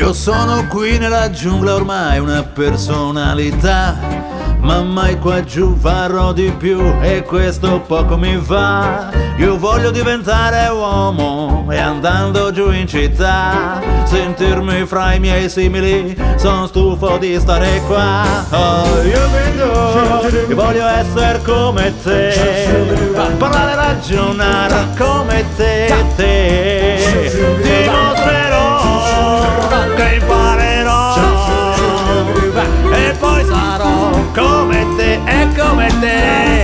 Io sono qui nella giungla ormai una personalità, ma mai qua giù farò di più e questo poco mi va. Io voglio diventare uomo e andando giù in città sentirmi fra i miei simili, sono stufo di stare qua. Oh, io voglio essere come te, parlare e ragionare come te. Dimostrerò che imparerò e poi sarò come te e come te.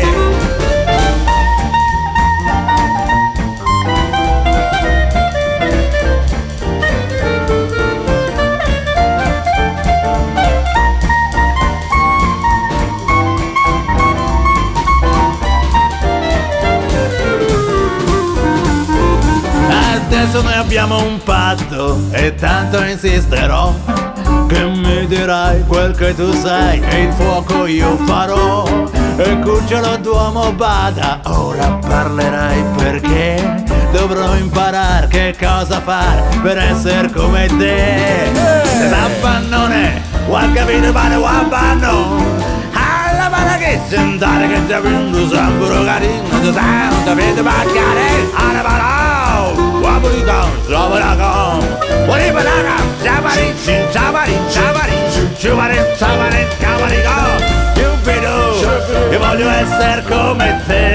Adesso noi abbiamo un patto e tanto insisterò che mi dirai quel che tu sai e il fuoco io farò. E cucciolo d'uomo bada, ora parlerai perché dovrò imparare che cosa fare per essere come te. Zappannone, vuoi capire male wabbanno? Alla mano che sentare che ti ha vinto samburo carino, ti sento, vedi mancare, alla mano. Waburigam, Zabaragam, Waribaragam, Zabarin, Zabarin, Zabarin, Zabarin, Zabarin, Zabarin, Zabarin, Io voglio essere come te.